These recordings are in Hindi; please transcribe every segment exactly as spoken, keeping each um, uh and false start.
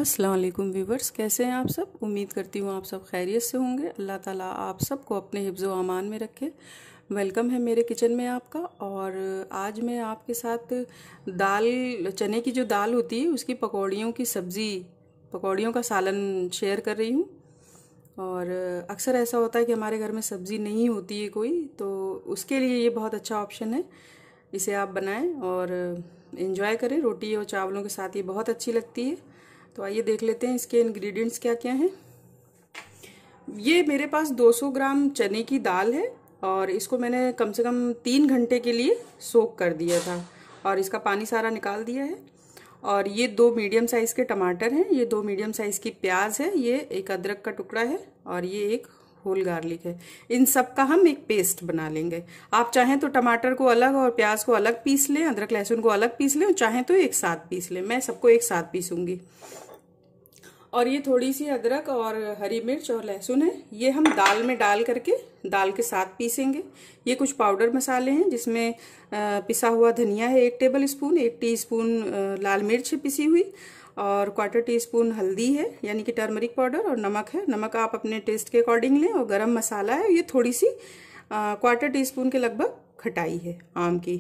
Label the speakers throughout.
Speaker 1: अस्सलाम वालेकुम व्यूवर्स, कैसे हैं आप सब। उम्मीद करती हूँ आप सब खैरियत से होंगे। अल्लाह ताला आप सबको अपने हिफ्ज़ व अमान में रखे। वेलकम है मेरे किचन में आपका। और आज मैं आपके साथ दाल चने की जो दाल होती है उसकी पकौड़ियों की सब्ज़ी, पकौड़ियों का सालन शेयर कर रही हूँ। और अक्सर ऐसा होता है कि हमारे घर में सब्ज़ी नहीं होती है कोई, तो उसके लिए ये बहुत अच्छा ऑप्शन है। इसे आप बनाएं और इन्जॉय करें। रोटी और चावलों के साथ ये बहुत अच्छी लगती है। तो आइए देख लेते हैं इसके इंग्रेडिएंट्स क्या क्या हैं। ये मेरे पास दो सौ ग्राम चने की दाल है और इसको मैंने कम से कम तीन घंटे के लिए सोक कर दिया था और इसका पानी सारा निकाल दिया है। और ये दो मीडियम साइज़ के टमाटर हैं, ये दो मीडियम साइज़ की प्याज है, ये एक अदरक का टुकड़ा है और ये एक होल गार्लिक है। इन सब का हम एक पेस्ट बना लेंगे। आप चाहें तो टमाटर को अलग और प्याज को अलग पीस लें, अदरक लहसुन को अलग पीस लें, चाहें तो एक साथ पीस लें। मैं सबको एक साथ पीसूंगी। और ये थोड़ी सी अदरक और हरी मिर्च और लहसुन है, ये हम दाल में डाल करके दाल के साथ पीसेंगे। ये कुछ पाउडर मसाले हैं जिसमें पिसा हुआ धनिया है एक टेबल स्पून, एक टीस्पून लाल मिर्च है पिसी हुई, और क्वार्टर टी स्पून हल्दी है यानी कि टर्मरिक पाउडर, और नमक है। नमक आप अपने टेस्ट के अकॉर्डिंग लें। और गरम मसाला है, ये थोड़ी सी क्वार्टर टी स्पून के लगभग खटाई है आम की,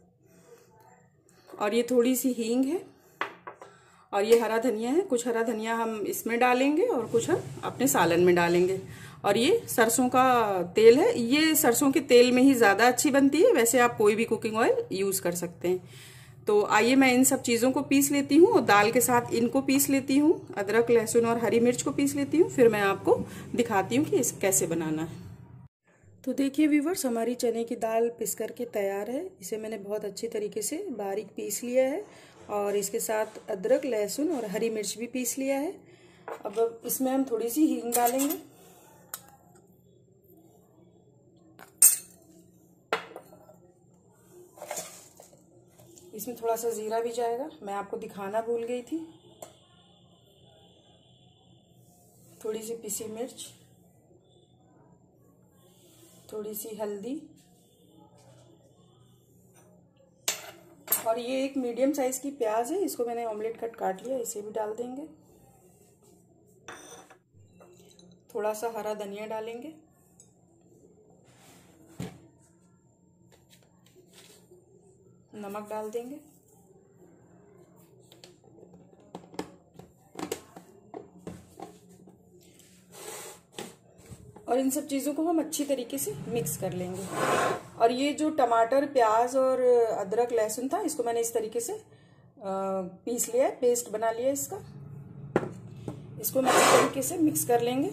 Speaker 1: और ये थोड़ी सी हींग है, और ये हरा धनिया है। कुछ हरा धनिया हम इसमें डालेंगे और कुछ हम अपने सालन में डालेंगे। और ये सरसों का तेल है, ये सरसों के तेल में ही ज़्यादा अच्छी बनती है, वैसे आप कोई भी कुकिंग ऑयल यूज़ कर सकते हैं। तो आइए मैं इन सब चीज़ों को पीस लेती हूँ और दाल के साथ इनको पीस लेती हूँ, अदरक लहसुन और हरी मिर्च को पीस लेती हूँ। फिर मैं आपको दिखाती हूँ कि इसे कैसे बनाना है। तो देखिए व्यूवर्स, हमारी चने की दाल पिस करके तैयार है। इसे मैंने बहुत अच्छी तरीके से बारीक पीस लिया है और इसके साथ अदरक लहसुन और हरी मिर्च भी पीस लिया है। अब इसमें हम थोड़ी सी हींग डालेंगे, इसमें थोड़ा सा जीरा भी जाएगा, मैं आपको दिखाना भूल गई थी। थोड़ी सी पिसी मिर्च, थोड़ी सी हल्दी, और ये एक मीडियम साइज की प्याज है, इसको मैंने ऑमलेट कट काट लिया, इसे भी डाल देंगे। थोड़ा सा हरा धनिया डालेंगे, नमक डाल देंगे, और इन सब चीज़ों को हम अच्छी तरीके से मिक्स कर लेंगे। और ये जो टमाटर प्याज और अदरक लहसुन था, इसको मैंने इस तरीके से पीस लिया है, पेस्ट बना लिया इसका। इसको हम अच्छी तरीके से मिक्स कर लेंगे।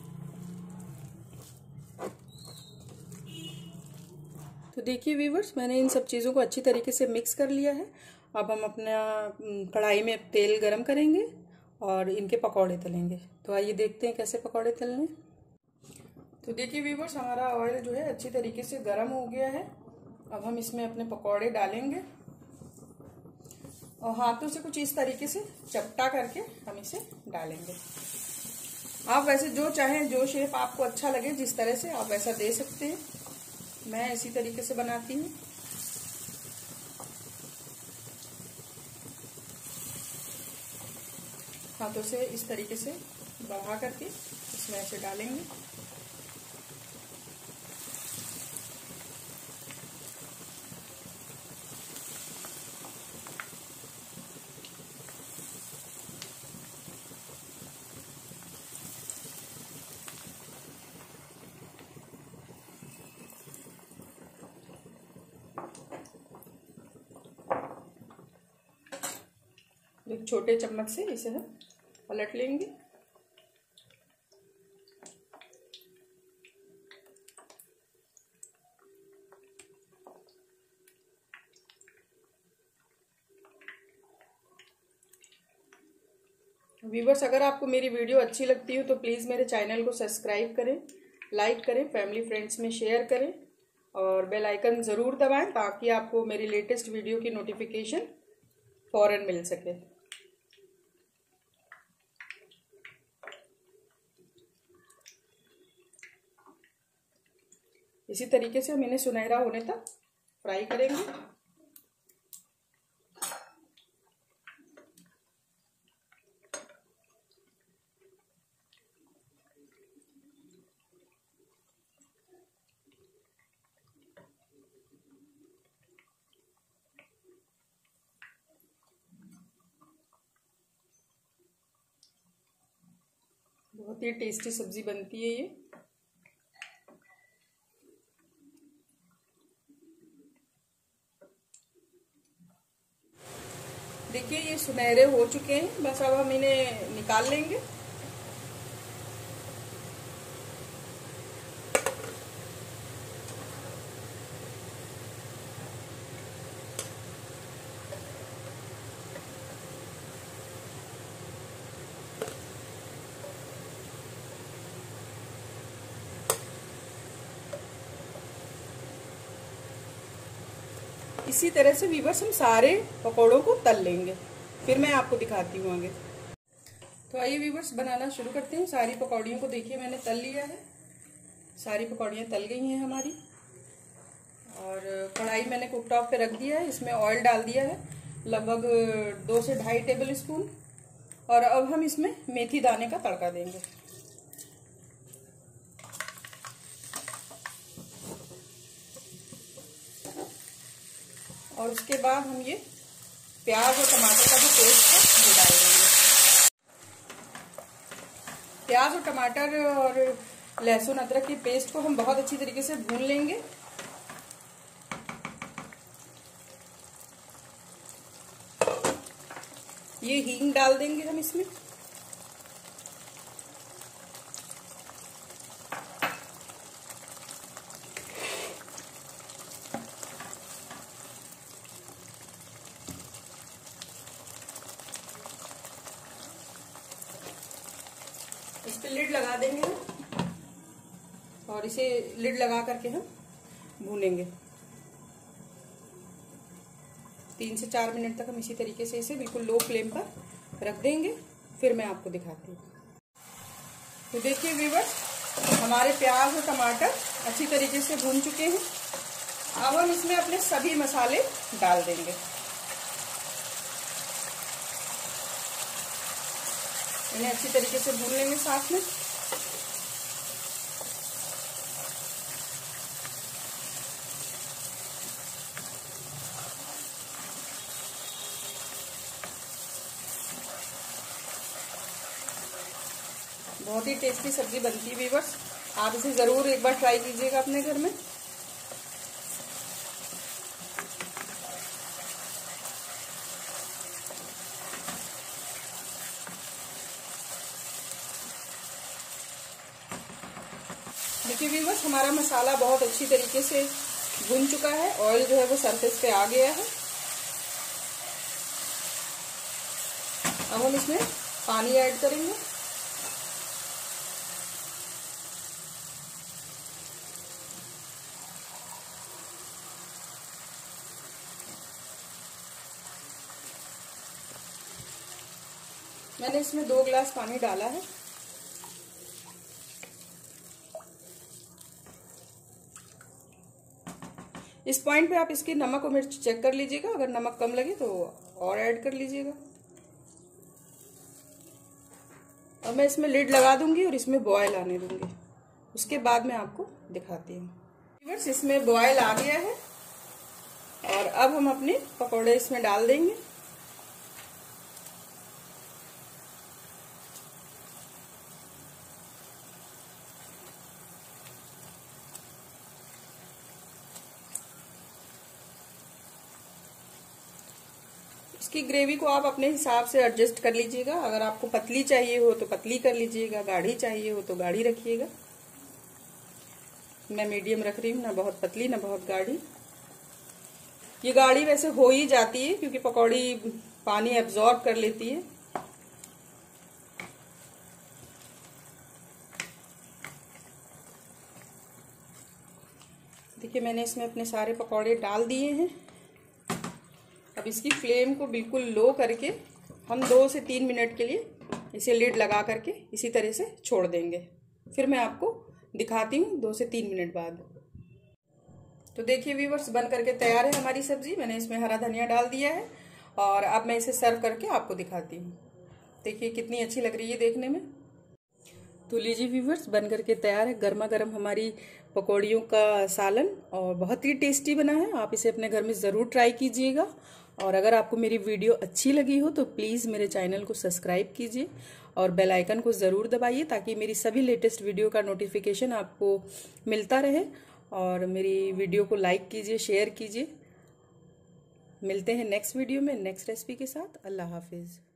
Speaker 1: तो देखिए व्यूवर्स, मैंने इन सब चीज़ों को अच्छी तरीके से मिक्स कर लिया है। अब हम अपना कढ़ाई में तेल गरम करेंगे और इनके पकौड़े तलेंगे। तो आइए देखते हैं कैसे पकौड़े तलने। तो देखिए व्यूवर्स, हमारा ऑयल जो है अच्छी तरीके से गर्म हो गया है। अब हम इसमें अपने पकौड़े डालेंगे और हाथों से कुछ इस तरीके से चपटा करके हम इसे डालेंगे। आप वैसे जो चाहें, जो शेप आपको अच्छा लगे, जिस तरह से आप वैसा दे सकते हैं। मैं इसी तरीके से बनाती हूँ। हाथों से इस तरीके से बढ़ा करके इसमें ऐसे डालेंगे। एक छोटे चम्मच से इसे हम पलट लेंगे। व्यूवर्स, अगर आपको मेरी वीडियो अच्छी लगती हो तो प्लीज़ मेरे चैनल को सब्सक्राइब करें, लाइक करें, फैमिली फ्रेंड्स में शेयर करें और बेल आइकन ज़रूर दबाएं ताकि आपको मेरी लेटेस्ट वीडियो की नोटिफिकेशन फ़ौरन मिल सके। इसी तरीके से हम इन्हें सुनहरा होने तक फ्राई करेंगे। बहुत ही टेस्टी सब्जी बनती है ये। देखिए ये सुनहरे हो चुके हैं, बस अब हम इन्हें निकाल लेंगे। इसी तरह से वीवर्स हम सारे पकौड़ों को तल लेंगे, फिर मैं आपको दिखाती हूँ आगे। तो आइए वीवर्स बनाना शुरू करते हैं। सारी पकौड़ियों को देखिए मैंने तल लिया है, सारी पकौड़ियाँ तल गई हैं हमारी। और कढ़ाई मैंने कुक टॉप पे रख दिया है, इसमें ऑयल डाल दिया है लगभग दो से ढाई टेबल स्पून। और अब हम इसमें मेथी दाने का तड़का देंगे। और उसके बाद हम ये प्याज और टमाटर का जो पेस्ट है वो डाल देंगे। प्याज और टमाटर और लहसुन अदरक की पेस्ट को हम बहुत अच्छी तरीके से भून लेंगे। ये हींग डाल देंगे हम इसमें। इस पे लिड लगा देंगे और इसे लिड लगा करके हम भूनेंगे। तीन से चार मिनट तक हम इसी तरीके से इसे बिल्कुल लो फ्लेम पर रख देंगे, फिर मैं आपको दिखाती हूँ। तो देखिए व्यूअर्स, हमारे प्याज और टमाटर अच्छी तरीके से भून चुके हैं। अब हम इसमें अपने सभी मसाले डाल देंगे। इन्हें अच्छी तरीके से भून लेंगे साथ में। बहुत ही टेस्टी सब्जी बनती है व्यूअर्स, आप इसे जरूर एक बार ट्राई कीजिएगा अपने घर में। देखिए व्यूअर्स, हमारा मसाला बहुत अच्छी तरीके से भुन चुका है, ऑयल जो है वो सरफेस पे आ गया है। अब हम इसमें पानी ऐड करेंगे। मैंने इसमें दो गिलास पानी डाला है। इस पॉइंट पे आप इसकी नमक और मिर्च चेक कर लीजिएगा, अगर नमक कम लगे तो और ऐड कर लीजिएगा। और मैं इसमें लिड लगा दूंगी और इसमें बॉयल आने दूंगी, उसके बाद मैं आपको दिखाती हूँ। व्यूअर्स, इसमें बॉयल आ गया है और अब हम अपने पकौड़े इसमें डाल देंगे। इसकी ग्रेवी को आप अपने हिसाब से एडजस्ट कर लीजिएगा। अगर आपको पतली चाहिए हो तो पतली कर लीजिएगा, गाढ़ी चाहिए हो तो गाढ़ी रखिएगा। मैं मीडियम रख रही हूँ, ना बहुत पतली ना बहुत गाढ़ी। ये गाढ़ी वैसे हो ही जाती है क्योंकि पकौड़ी पानी एब्जॉर्ब कर लेती है। देखिए मैंने इसमें अपने सारे पकौड़े डाल दिए हैं। अब इसकी फ्लेम को बिल्कुल लो करके हम दो से तीन मिनट के लिए इसे लिड लगा करके इसी तरह से छोड़ देंगे, फिर मैं आपको दिखाती हूँ दो से तीन मिनट बाद। तो देखिए व्यूअर्स, बन करके तैयार है हमारी सब्जी। मैंने इसमें हरा धनिया डाल दिया है और अब मैं इसे सर्व करके आपको दिखाती हूँ। देखिए कितनी अच्छी लग रही है देखने में। तो लीजिए व्यूअर्स, बन करके तैयार है गर्मा गर्म हमारी पकौड़ियों का सालन, और बहुत ही टेस्टी बना है। आप इसे अपने घर में ज़रूर ट्राई कीजिएगा और अगर आपको मेरी वीडियो अच्छी लगी हो तो प्लीज़ मेरे चैनल को सब्सक्राइब कीजिए और बेल आइकन को ज़रूर दबाइए ताकि मेरी सभी लेटेस्ट वीडियो का नोटिफिकेशन आपको मिलता रहे। और मेरी वीडियो को लाइक कीजिए, शेयर कीजिए। मिलते हैं नेक्स्ट वीडियो में नेक्स्ट रेसिपी के साथ। अल्लाह हाफिज़।